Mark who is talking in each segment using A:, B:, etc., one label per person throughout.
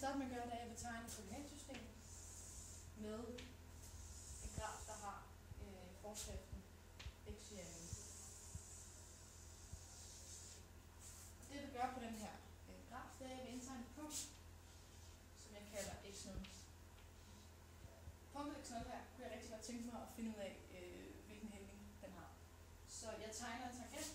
A: starte med at gøre, det er, at jeg vil tegne et koordinatsystem med en graf, der har forskriften x, y, n. Det jeg vil gøre på den her graf, det er, at jeg vil indtegne et punkt, som jeg kalder x0. Punktet x0 her kunne jeg rigtig godt tænke mig at finde ud af, hvilken hældning den har. Så jeg tegner en tangent,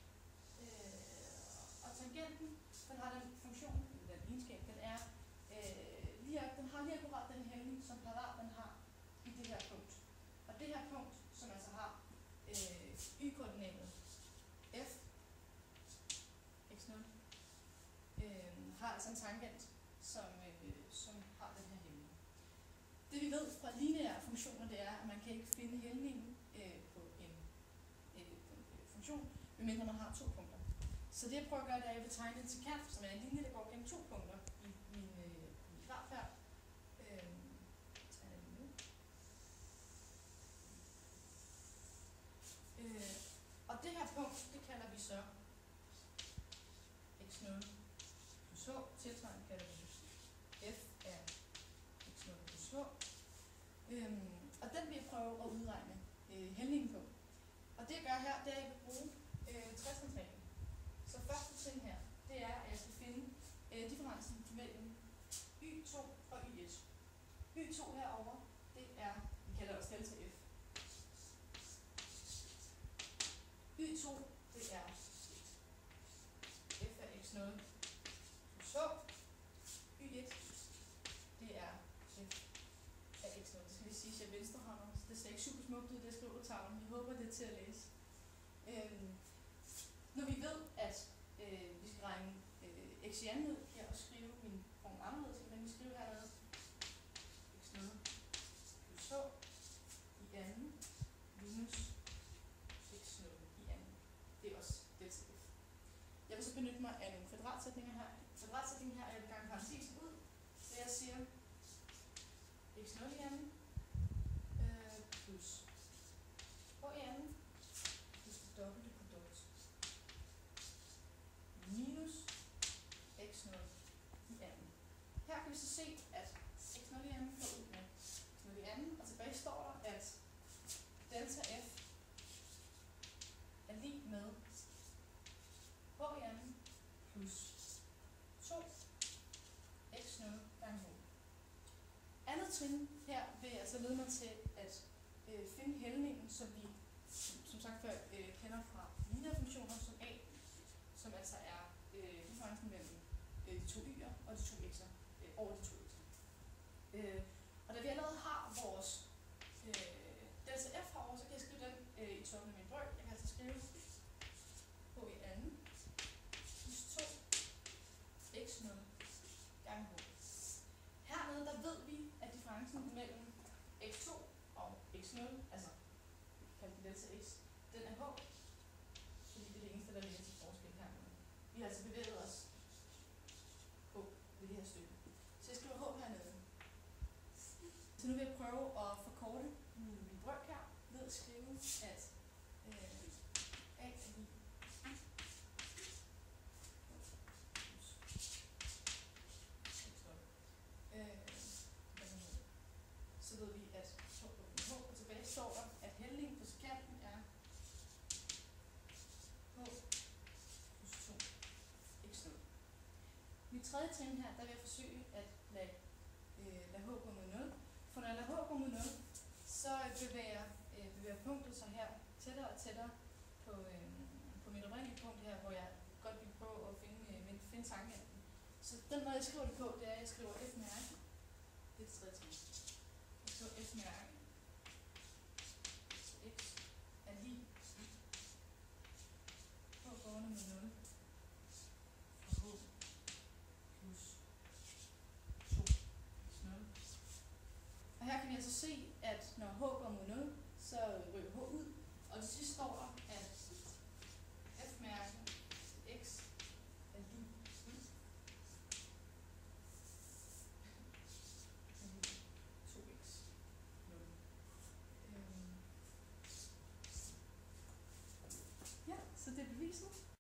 A: og tangenten, den har den funktion, eller den egenskab, den er den har lige akkurat den hældning, som parabolen har i det her punkt. Og det her punkt, som altså har y-koordinatet f, x0, har altså en tangent, som har den her hældning. Det vi ved fra lineære funktioner, det er, at man kan ikke finde hældningen på en funktion, medmindre man har to punkter. Så det jeg prøver at gøre, det er, at jeg vil tegne en sekant, som er en linje, der går gennem to punkter i min graf her. Og det her punkt, det kalder vi så x0 plus h, tilsvarende kalder vi f af x0 plus h. Og den vil jeg prøve at udregne hældningen på. Og det jeg gør her, det er, at jeg vil bruge 60-reglen. Så første trin her, det er, at jeg skal finde differencen mellem y2 og y1. y2 herovre, det er, vi kalder også delta f. y2, det er f af x0 plus h. y1, det er f af x0. Det skal vi sige, at jeg er venstrehånder, så det ser ikke super smukt ud, det jeg skriver på tavlen. Jeg håber, det er til at læse. Når vi ved, at vi skal regne x i anden ud, kan jeg også skrive min form anderledes, men vi skriver hernede x0 plus h i anden minus x0 i anden. Det er også delta f. Jeg vil så benytte mig af nogle kvadratsætninger her. Kvadratsætningen her, jeg vil gange parentesen ud, så jeg siger x0 i anden plus h i anden plus det dobbelte produkt minus x0 i anden. Her kan vi så se, at x0 i anden går ud med x0 i anden, og tilbage står der, at delta f er lig med h i anden plus 2 x0 gange h. Andet trin her vil altså lede mig til at finde hældningen, som vi som sagt før kender fra lineære funktioner som a, som altså er differencen mellem de to y'er og de to x'er over de to x'er. Og da vi allerede har vores delta f herovre, så kan jeg skrive den i toppen af min brøk. Jeg kan altså skrive h i anden plus 2 x0 gange h. Hernede der ved vi, at differencen mellem x2 og x0, altså kaldt delta x, den er h, fordi det er det eneste, der ligger til forskel hernede. Vi har altså bevæget os på ved det her stykke. Så jeg skriver h hernede. Så nu vil jeg prøve at forkorte min brøk her ved at skrive, at a er lig så ved vi, at h og tilbage står der, at hældningen på sekanten er h plus 2 x0. Mit tredje trin her, der vil jeg forsøge at lade h gå mod 0. For når jeg lader h gå mod 0, så bevæger punktet sig her tættere og tættere på mit oprindelige punkt her, hvor jeg godt vil prøve at finde tangenten. Så den måde jeg skriver det på, det er, at jeg skriver f-mærke. Det er det tredje trin. Jeg skriver f-mærke. X er lig h gående med 0 for h plus 2 x0. Og her kan vi altså se, at når h går mod 0, så ryger h ud, og til sidst står der, at f-mærke x er lig 2x 0. Ja, så det er beviset.